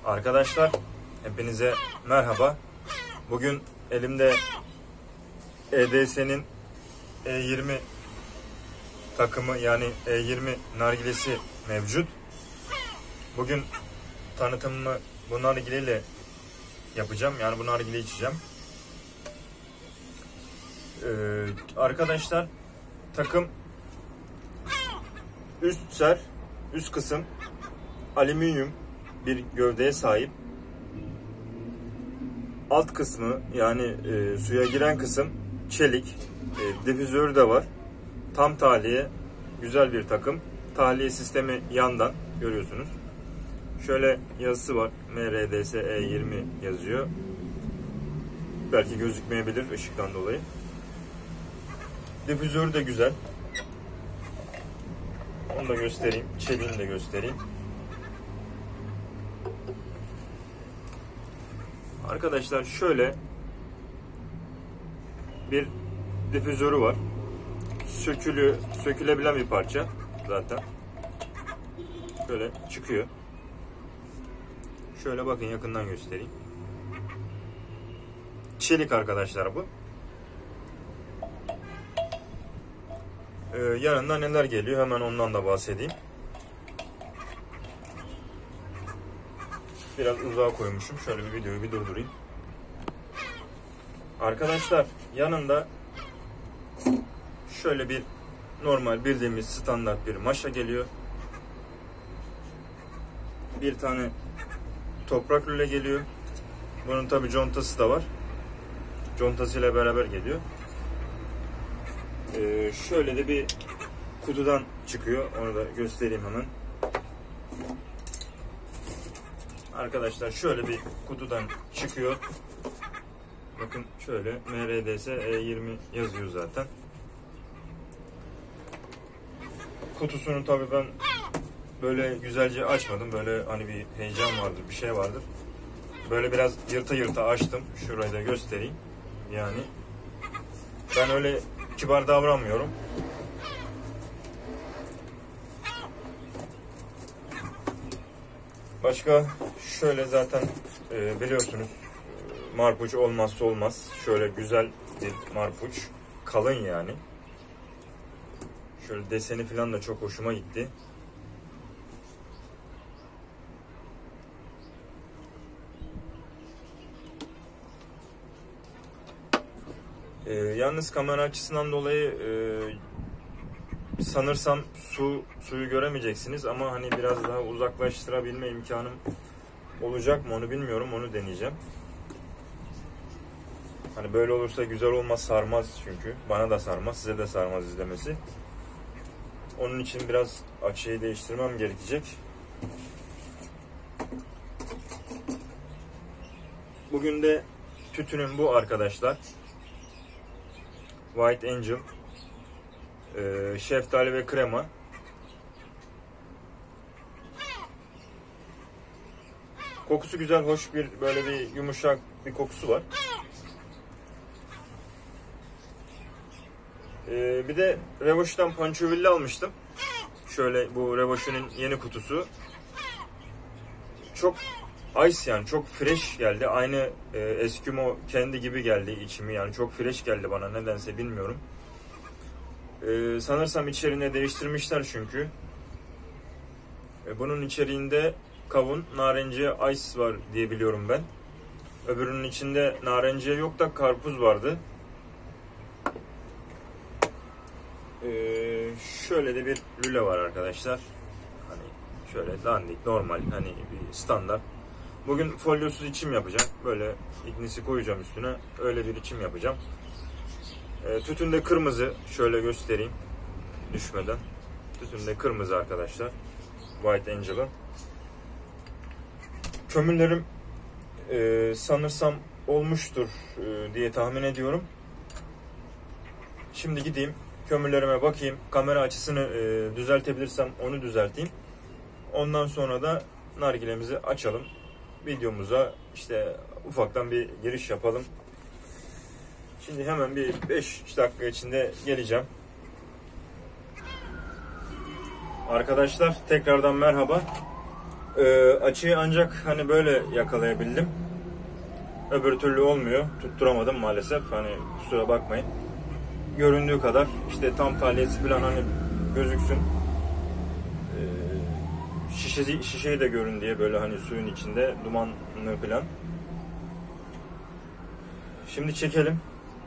Arkadaşlar hepinize merhaba. Bugün elimde EDS'nin E20 takımı, yani E20 nargilesi mevcut. Bugün tanıtımımı bu nargileyle yapacağım. Yani bu nargileyi içeceğim. Arkadaşlar takım üst kısım alüminyum bir gövdeye sahip. Alt kısmı, yani suya giren kısım çelik. Difüzörü de var. Tam tahliye, güzel bir takım. Tahliye sistemi yandan görüyorsunuz. Şöyle yazısı var. MRDS E20 yazıyor. Belki gözükmeyebilir ışıktan dolayı. Difüzörü de güzel. Onu da göstereyim. Çeliğini de göstereyim. Arkadaşlar şöyle bir difüzörü var. Sökülebilen bir parça zaten. Şöyle çıkıyor. Şöyle bakın, yakından göstereyim. Çelik arkadaşlar bu. Yanında neler geliyor hemen ondan da bahsedeyim. Biraz uzağa koymuşum. Şöyle bir videoyu bir durdurayım. Arkadaşlar yanında şöyle bir normal bildiğimiz standart bir maşa geliyor. Bir tane toprak lüle geliyor. Bunun tabi contası da var. Contasıyla beraber geliyor. Şöyle de bir kutudan çıkıyor. Onu da göstereyim hemen. Arkadaşlar şöyle bir kutudan çıkıyor. Bakın şöyle MRDS E20 yazıyor zaten. Kutusunu tabi ben böyle güzelce açmadım. Böyle hani bir heyecan vardır, bir şey vardır. Böyle biraz yırta yırta açtım. Şurayı da göstereyim. Yani ben öyle kibar davranmıyorum. Başka şöyle zaten biliyorsunuz marpuç olmazsa olmaz. Şöyle güzel bir marpuç. Kalın yani. Şöyle deseni falan da çok hoşuma gitti. Yalnız kamera açısından dolayı sanırsam suyu göremeyeceksiniz ama hani biraz daha uzaklaştırabilme imkanım olacak mı onu bilmiyorum, onu deneyeceğim. Hani böyle olursa güzel olmaz, sarmaz çünkü. Bana da sarmaz, size de sarmaz izlemesi. Onun için biraz açıyı değiştirmem gerekecek. Bugün de tütünüm bu arkadaşlar. White Angel. Şeftali ve krema. Kokusu güzel, hoş, böyle bir yumuşak bir kokusu var. Bir de Revoş'tan Pançovilli almıştım. Şöyle bu Revoş'un yeni kutusu. Çok ice, yani çok fresh geldi. Aynı Eskimo kendi gibi geldi içimi, yani çok fresh geldi bana, nedense bilmiyorum. Sanırsam içeriğini değiştirmişler çünkü. Bunun içeriğinde kavun, narenciye, ice var diye biliyorum ben. Öbürünün içinde narenciye yok da karpuz vardı. Şöyle de bir lüle var arkadaşlar. Hani şöyle dandik, normal, hani bir standart. Bugün folyosuz içim yapacağım. Böyle ignisi koyacağım üstüne. Öyle bir içim yapacağım. Tütün de kırmızı. Şöyle göstereyim düşmeden. Tütün de kırmızı arkadaşlar. White Angel'ın. Kömürlerim sanırsam olmuştur diye tahmin ediyorum. Şimdi gideyim kömürlerime bakayım. Kamera açısını düzeltebilirsem onu düzelteyim. Ondan sonra da nargilemizi açalım. Videomuza işte ufaktan bir giriş yapalım. Şimdi hemen bir 5 dakika içinde geleceğim. Arkadaşlar tekrardan merhaba. Açıyı ancak hani böyle yakalayabildim. Öbür türlü olmuyor. Tutturamadım maalesef. Hani kusura bakmayın. Göründüğü kadar işte tam tahliyesi falan hani gözüksün. Şişeyi de görün diye böyle hani suyun içinde dumanlı falan. Şimdi çekelim.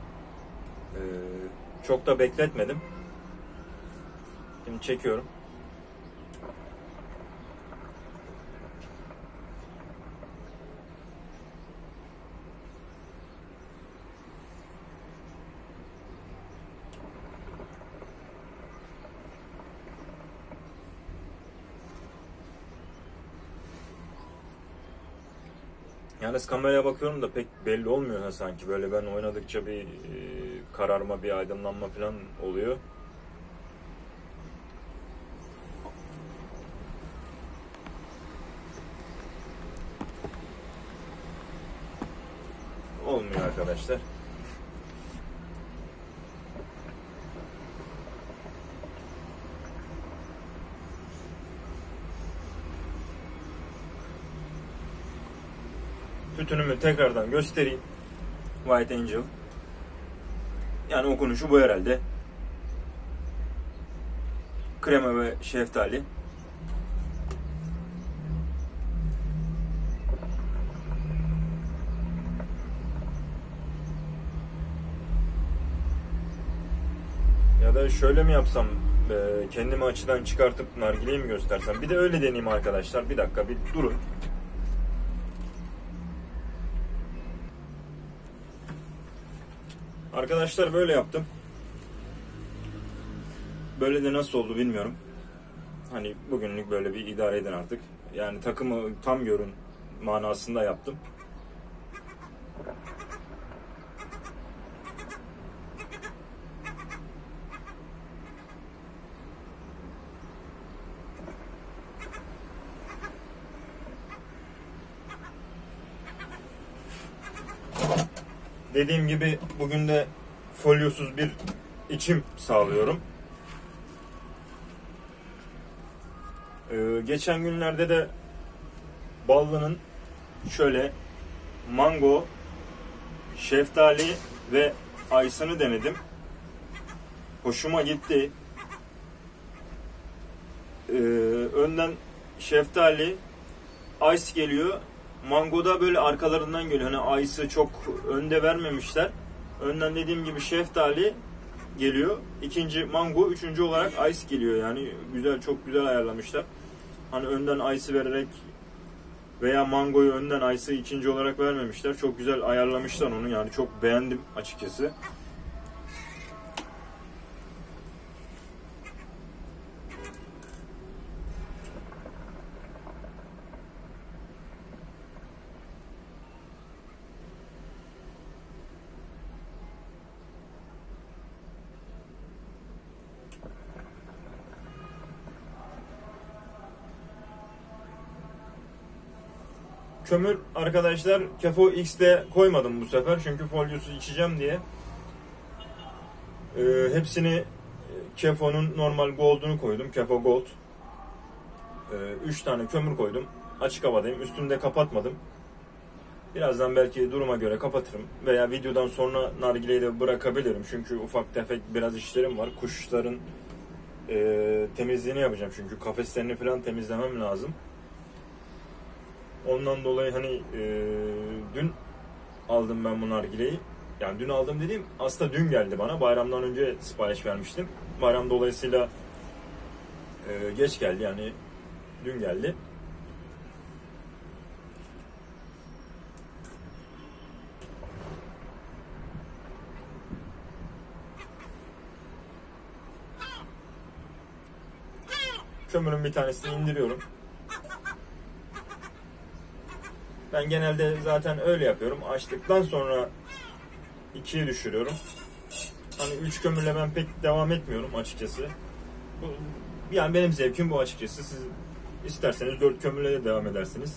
Çok da bekletmedim. Şimdi çekiyorum. Yalnız kameraya bakıyorum da pek belli olmuyor ha sanki. Böyle ben oynadıkça bir kararma, bir aydınlanma falan oluyor. Olmuyor arkadaşlar. Tütünümü tekrardan göstereyim. White Angel. Yani okunuşu bu herhalde. Krema ve şeftali. Ya da şöyle mi yapsam, kendimi açıdan çıkartıp nargileyi mi göstersem? Bir de öyle deneyeyim arkadaşlar. Bir dakika bir durun. Arkadaşlar böyle yaptım. Böyle de nasıl oldu bilmiyorum. Hani bugünlük böyle bir idare edin artık. Yani takımı tam görün manasında yaptım. Dediğim gibi bugün de folyosuz bir içim sağlıyorum. Geçen günlerde de Ballı'nın şöyle mango, şeftali ve ayısını denedim. Hoşuma gitti. Önden şeftali, ice geliyor. Mangoda böyle arkalarından geliyor. Hani ice'ı çok önde vermemişler. Önden dediğim gibi şeftali geliyor. İkinci mango, üçüncü olarak ice geliyor. Yani güzel, çok güzel ayarlamışlar. Hani önden ice'ı vererek veya mangoyu önden ice'ı ikinci olarak vermemişler. Çok güzel ayarlamışlar onu. Yani çok beğendim açıkçası. Kömür arkadaşlar Kefo X'de koymadım bu sefer çünkü folyosu içeceğim diye. Hepsini Kefo'nun normal Gold'unu koydum. Kefo Gold. 3 tane kömür koydum. Açık havadayım. Üstünü de kapatmadım. Birazdan belki duruma göre kapatırım. Veya videodan sonra nargileyi de bırakabilirim. Çünkü ufak tefek biraz işlerim var. Kuşların temizliğini yapacağım. Çünkü kafeslerini falan temizlemem lazım. Ondan dolayı hani dün aldım ben bu nargileyi. Yani dün aldım dediğim aslında dün geldi bana. Bayramdan önce sipariş vermiştim. Bayram dolayısıyla geç geldi yani dün geldi. Kömürün bir tanesini indiriyorum. Ben genelde zaten öyle yapıyorum. Açtıktan sonra 2'ye düşürüyorum. Hani 3 kömürle ben pek devam etmiyorum açıkçası. Yani benim zevkim bu açıkçası. Siz isterseniz 4 kömürle de devam edersiniz.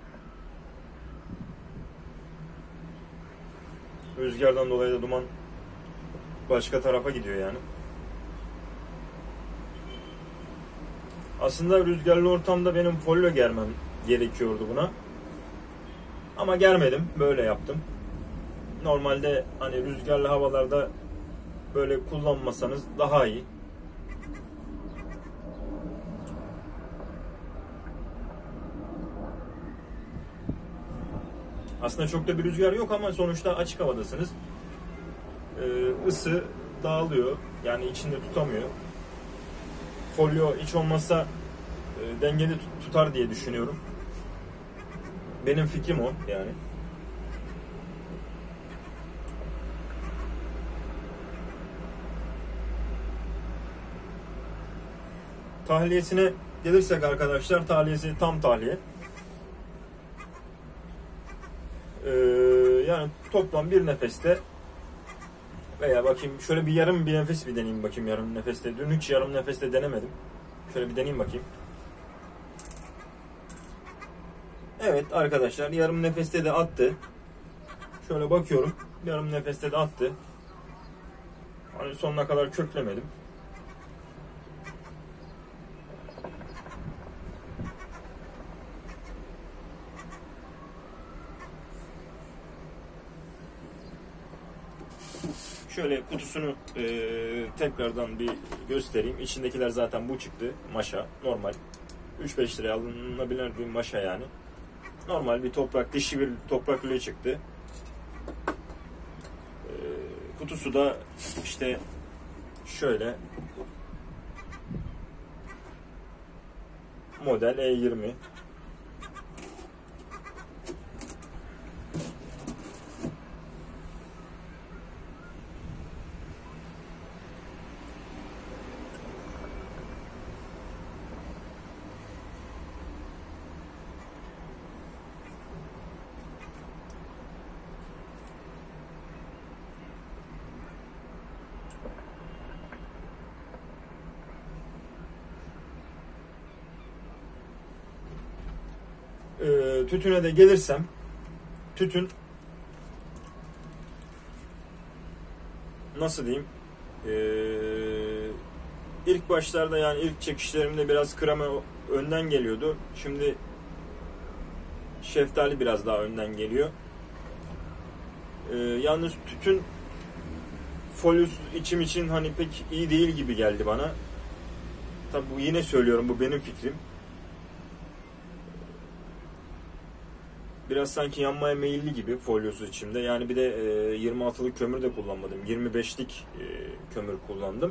Rüzgardan dolayı da duman başka tarafa gidiyor yani. Aslında rüzgarlı ortamda benim folyo germem gerekiyordu buna. Ama germedim. Böyle yaptım. Normalde hani rüzgarlı havalarda böyle kullanmasanız daha iyi. Aslında çok da bir rüzgar yok ama sonuçta açık havadasınız. Isı dağılıyor. Yani içinde tutamıyor. Folyo hiç olmazsa dengeli tutar diye düşünüyorum. Benim fikrim o yani. Tahliyesine gelirsek arkadaşlar, tahliyesi tam tahliye. Yani toplam bir nefeste veya bakayım şöyle bir yarım bir nefes bir deneyeyim bakayım yarım nefeste. Dün hiç yarım nefeste denemedim. Şöyle bir deneyeyim bakayım. Evet arkadaşlar, yarım nefeste de attı. Şöyle bakıyorum. Yarım nefeste de attı. Hani sonuna kadar köklemedim. Şöyle kutusunu tekrardan bir göstereyim. İçindekiler zaten bu çıktı. Maşa. Normal. 3-5 liraya alınabilir bir maşa yani. Normal bir toprak. Dişi bir toprak lüle çıktı. Kutusu da işte şöyle. Model E20. Tütüne de gelirsem, tütün nasıl diyeyim, ilk başlarda yani ilk çekişlerimde biraz krema önden geliyordu. Şimdi şeftali biraz daha önden geliyor. Yalnız tütün folyosuz içim için hani pek iyi değil gibi geldi bana. Tabi bu, yine söylüyorum, bu benim fikrim. Biraz sanki yanmaya meyilli gibi folyosuz içimde. Yani bir de 26'lık kömür de kullanmadım. 25'lik kömür kullandım.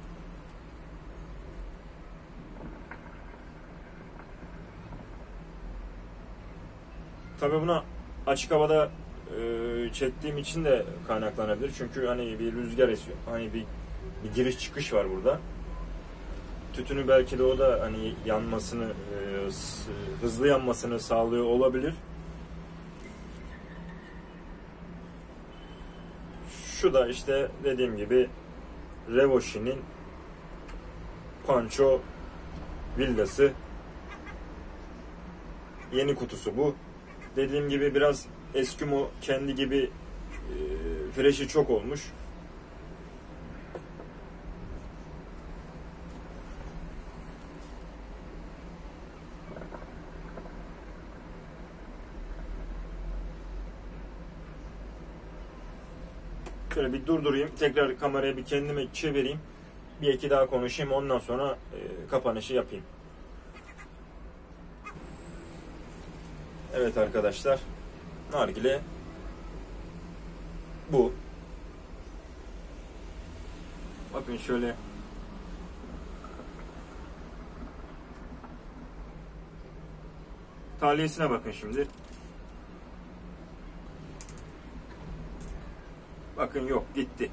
Tabii buna açık havada çektiğim için de kaynaklanabilir. Çünkü hani bir rüzgar esiyor. Hani bir giriş çıkış var burada. Tütünü belki de o da hani yanmasını, hızlı yanmasını sağlıyor olabilir. Şu da işte dediğim gibi Revoshi'nin Pancho villası. Yeni kutusu bu. Dediğim gibi biraz Eskimo kendi gibi fresh'i çok olmuş. Şöyle bir durdurayım. Tekrar kamerayı bir kendime çevireyim. Bir iki daha konuşayım. Ondan sonra kapanışı yapayım. Evet arkadaşlar. Nargile bu. Bakın şöyle tahliyesine bakın şimdi. Bakın yok, gitti.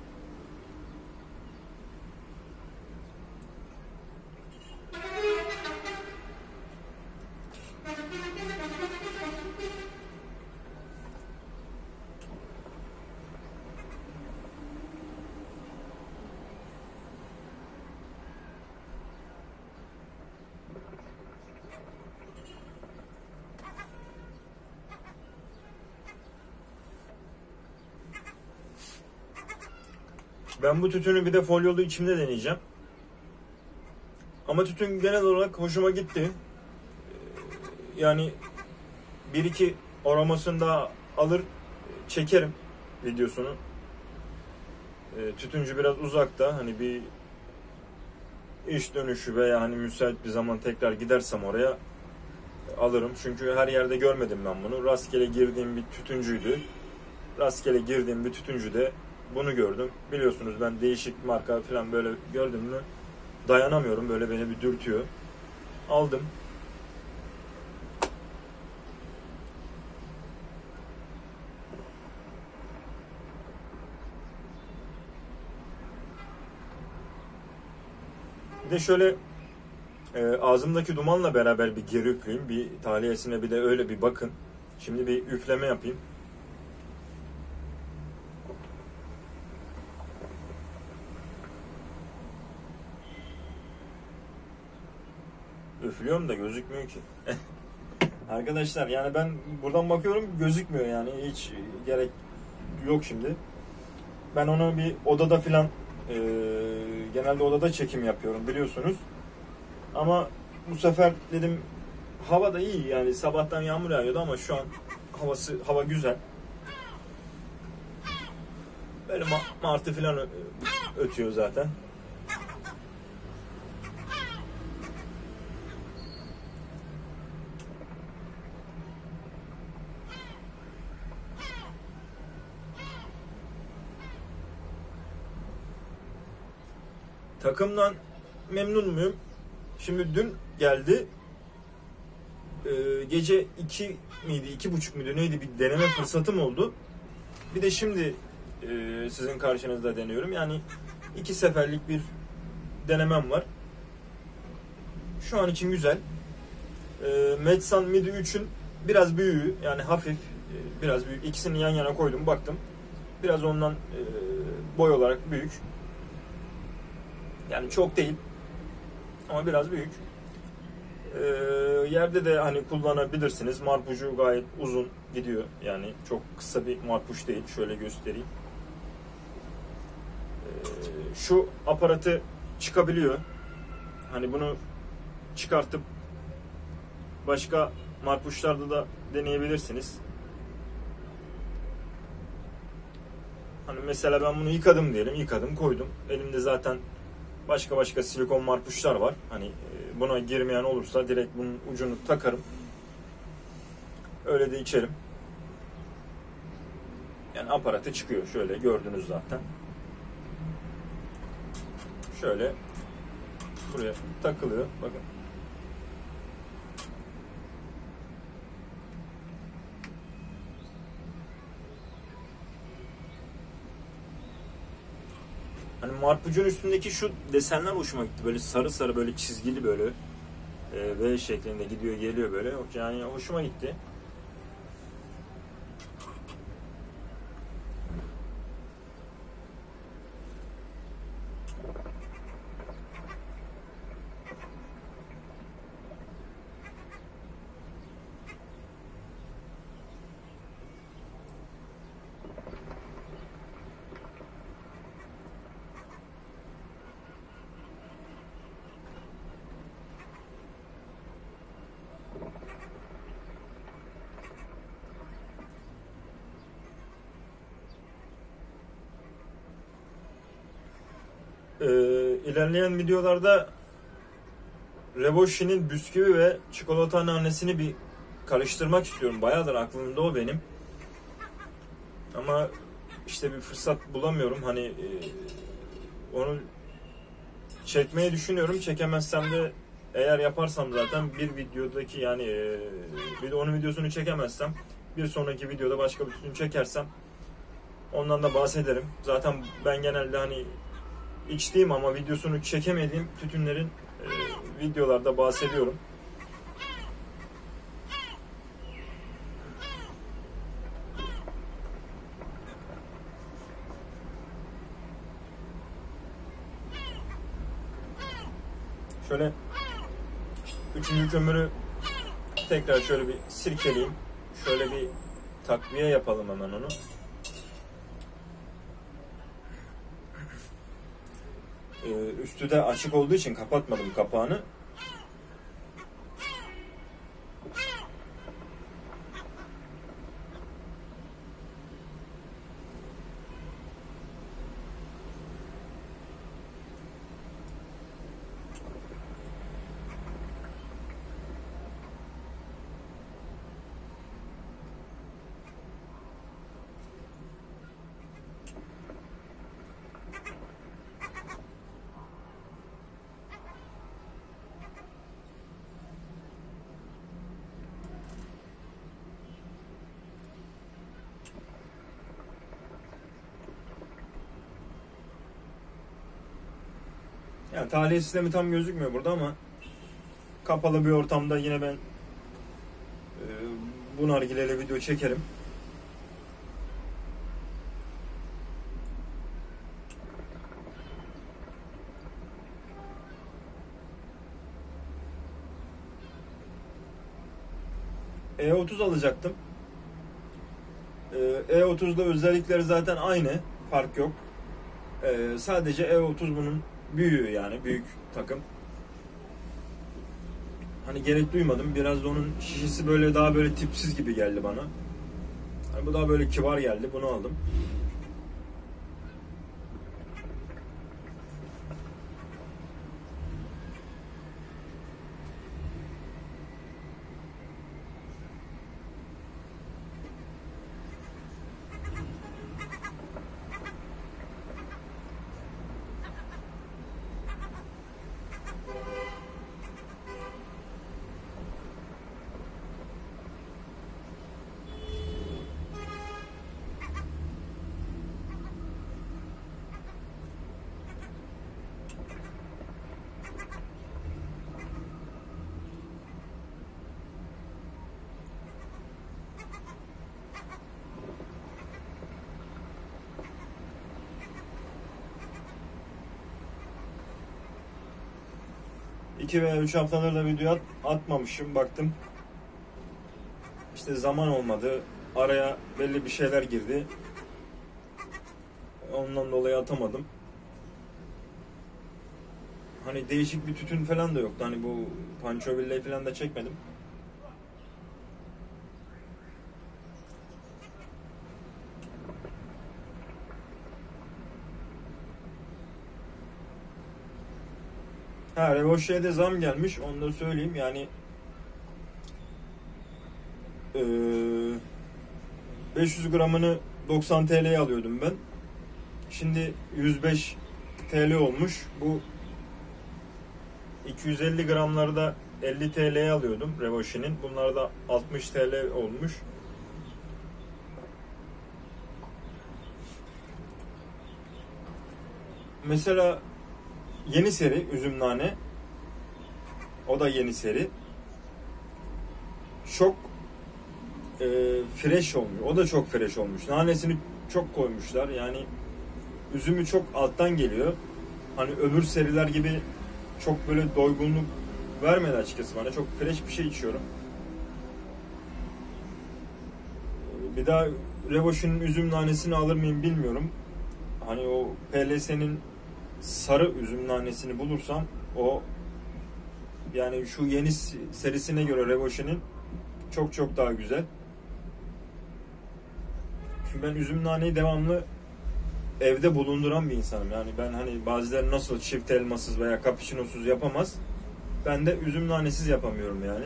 Ben bu tütünü bir de folyolu içimde deneyeceğim. Ama tütün genel olarak hoşuma gitti. Yani bir iki aromasını da alır çekerim videosunu. Tütüncü biraz uzakta, hani bir iş dönüşü veya hani müsait bir zaman tekrar gidersem oraya alırım. Çünkü her yerde görmedim ben bunu. Rastgele girdiğim bir tütüncüydü. Rastgele girdiğim bir tütüncüde bunu gördüm. Biliyorsunuz ben değişik marka falan böyle gördüm mü dayanamıyorum. Böyle beni bir dürtüyor. Aldım. Bir de şöyle ağzımdaki dumanla beraber bir geri üfleyeyim. Bir tahliyesine bir de öyle bir bakın. Şimdi bir üfleme yapayım. Üflüyorum da gözükmüyor ki. Arkadaşlar yani ben buradan bakıyorum gözükmüyor yani. Hiç gerek yok şimdi. Ben onu bir odada filan genelde odada çekim yapıyorum biliyorsunuz. Ama bu sefer dedim hava da iyi yani, sabahtan yağmur yağıyordu ama şu an hava güzel. Böyle martı filan ötüyor zaten. Takımdan memnun muyum? Şimdi dün geldi. Gece 2 miydi, 2.30 muydu neydi, bir deneme fırsatım oldu. Bir de şimdi sizin karşınızda deniyorum. Yani 2 seferlik bir denemem var. Şu an için güzel. Medsan Midi 3'ün biraz büyüğü, yani hafif biraz büyük. İkisini yan yana koydum, baktım. Biraz ondan boy olarak büyük. Yani çok değil. Ama biraz büyük. Yerde de hani kullanabilirsiniz. Marpucu gayet uzun gidiyor. Yani çok kısa bir marpuç değil. Şöyle göstereyim. Şu aparatı çıkabiliyor. Hani bunu çıkartıp başka marpuçlarda da deneyebilirsiniz. Hani mesela ben bunu yıkadım diyelim. Yıkadım, koydum. Elimde zaten başka silikon marpuçlar var. Hani buna girmeyen olursa direkt bunun ucunu takarım. Öyle de içerim. Yani aparatı çıkıyor. Şöyle gördünüz zaten. Şöyle buraya takılıyor. Bakın. Hani marpucun üstündeki şu desenler hoşuma gitti. Böyle sarı sarı, böyle çizgili, böyle V şeklinde gidiyor geliyor böyle. Yani hoşuma gitti. İlerleyen videolarda Revoshi'nin bisküvi ve çikolata nanesini bir karıştırmak istiyorum. Bayağıdır aklımda o benim. Ama işte bir fırsat bulamıyorum. Hani onu çekmeyi düşünüyorum. Çekemezsem de, eğer yaparsam zaten bir videodaki, yani bir de onun videosunu çekemezsem bir sonraki videoda başka bir tütün çekersem ondan da bahsederim. Zaten ben genelde hani içtiğim ama videosunu çekemediğim tütünlerin videolarda bahsediyorum. Şöyle üçüncü kömürü tekrar şöyle bir sirkeleyeyim. Şöyle bir takviye yapalım hemen onu. Üstü de açık olduğu için kapatmadım kapağını. Yani tahliye sistemi tam gözükmüyor burada ama kapalı bir ortamda yine ben bu nargileyle video çekerim. E30 alacaktım. E30'da özellikleri zaten aynı. Fark yok. Sadece E30 bunun büyüğü, yani büyük takım. Hani gerek duymadım. Biraz da onun şişesi böyle daha böyle tipsiz gibi geldi bana. Yani bu daha böyle kibar geldi. Bunu aldım. İki veya 3 haftadır da video atmamışım, baktım. İşte zaman olmadı. Araya belli bir şeyler girdi. Ondan dolayı atamadım. Hani değişik bir tütün falan da yoktu. Hani bu Pancho Villa'yı falan da çekmedim. Ha, Revoche'ye de zam gelmiş. Onu da söyleyeyim. Yani 500 gramını 90 TL'ye alıyordum ben. Şimdi 105 TL olmuş. Bu 250 gramlarda 50 TL'ye alıyordum Revoche'nin. Bunlar da 60 TL olmuş. Mesela yeni seri üzüm nane. O da yeni seri. Çok fresh olmuş. O da çok fresh olmuş. Nanesini çok koymuşlar. Yani üzümü çok alttan geliyor. Hani öbür seriler gibi çok böyle doygunluk vermedi açıkçası bana. Çok fresh bir şey içiyorum. Bir daha Revoche'nin üzüm nanesini alır mıyım bilmiyorum. Hani o PLS'nin sarı üzüm nanesini bulursam o, yani şu yeni serisine göre Revoche'nin çok çok daha güzel. Çünkü ben üzüm naneyi devamlı evde bulunduran bir insanım. Yani ben hani bazıları nasıl çift elmasız veya cappuccino'suz yapamaz. Ben de üzüm nanesiz yapamıyorum yani.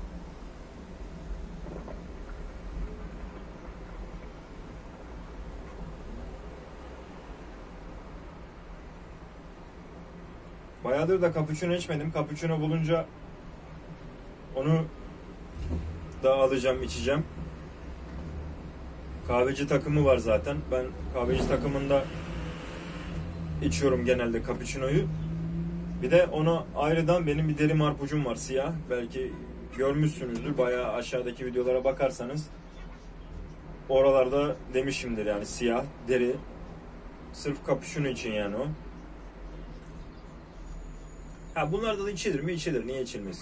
Bayağıdır da cappuccino içmedim. Cappuccino bulunca onu da alacağım, içeceğim. Kahveci takımı var zaten. Ben kahveci takımında içiyorum genelde cappuccino'yu. Bir de ona ayrıdan benim bir deri marpucum var, siyah. Belki görmüşsünüzdür. Bayağı aşağıdaki videolara bakarsanız oralarda demişimdir, yani siyah deri. Sırf cappuccino için yani o. Ha, bunlarda da içilir mi? İçilir. Niye içilmez?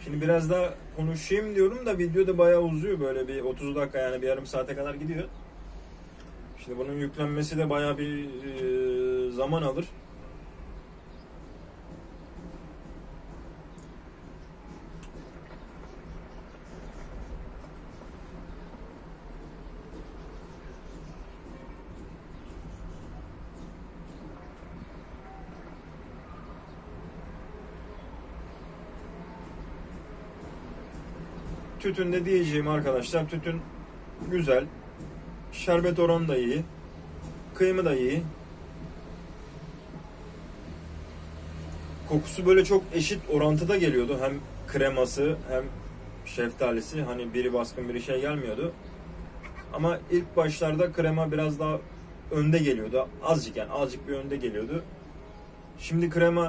Şimdi biraz daha konuşayım diyorum da video da bayağı uzuyor, böyle bir 30 dakika, yani bir yarım saate kadar gidiyor. Şimdi bunun yüklenmesi de bayağı bir zaman alır. Tütünde diyeceğim arkadaşlar, tütün güzel. Şerbet oranı da iyi. Kıyımı da iyi. Kokusu böyle çok eşit orantıda geliyordu. Hem kreması hem şeftalisi. Hani biri baskın biri şey gelmiyordu. Ama ilk başlarda krema biraz daha önde geliyordu. Azıcık, yani azıcık bir önde geliyordu. Şimdi krema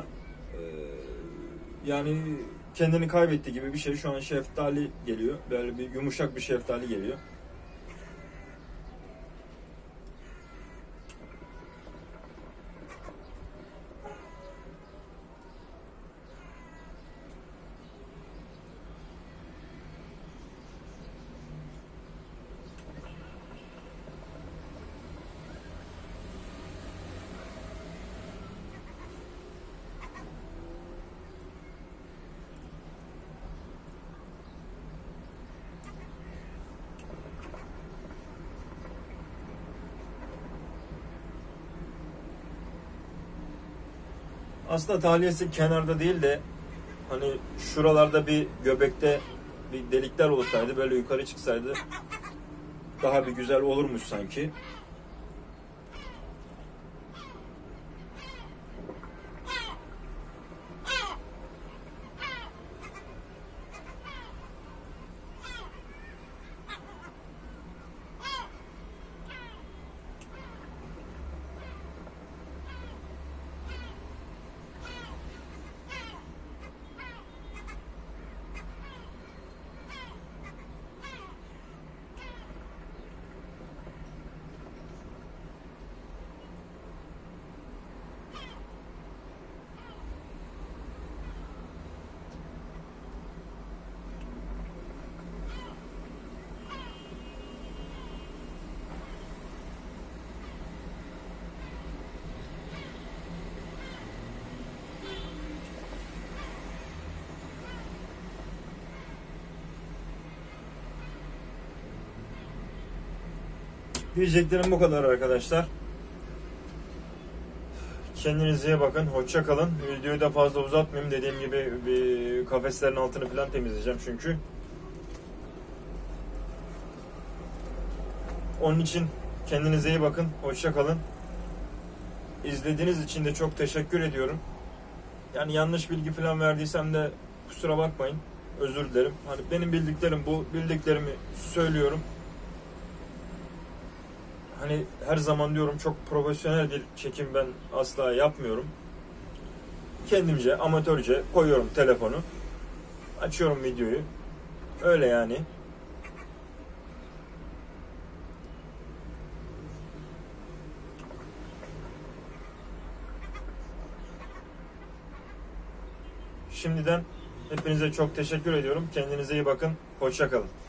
yani kendini kaybetti gibi bir şey. Şu an şeftali geliyor. Böyle bir yumuşak bir şeftali geliyor. Aslında tahliyesi kenarda değil de hani şuralarda bir göbekte bir delikler olsaydı, böyle yukarı çıksaydı daha bir güzel olurmuş sanki. Diyeceklerim bu kadar arkadaşlar. Kendinize iyi bakın. Hoşça kalın. Videoyu da fazla uzatmayayım. Dediğim gibi bir kafeslerin altını falan temizleyeceğim çünkü. Onun için kendinize iyi bakın. Hoşça kalın. İzlediğiniz için de çok teşekkür ediyorum. Yani yanlış bilgi falan verdiysem de kusura bakmayın. Özür dilerim. Hani benim bildiklerim bu. Bildiklerimi söylüyorum. Hani her zaman diyorum, çok profesyonel bir çekim ben asla yapmıyorum. Kendimce, amatörce koyuyorum telefonu. Açıyorum videoyu. Öyle yani. Şimdiden hepinize çok teşekkür ediyorum. Kendinize iyi bakın. Hoşça kalın.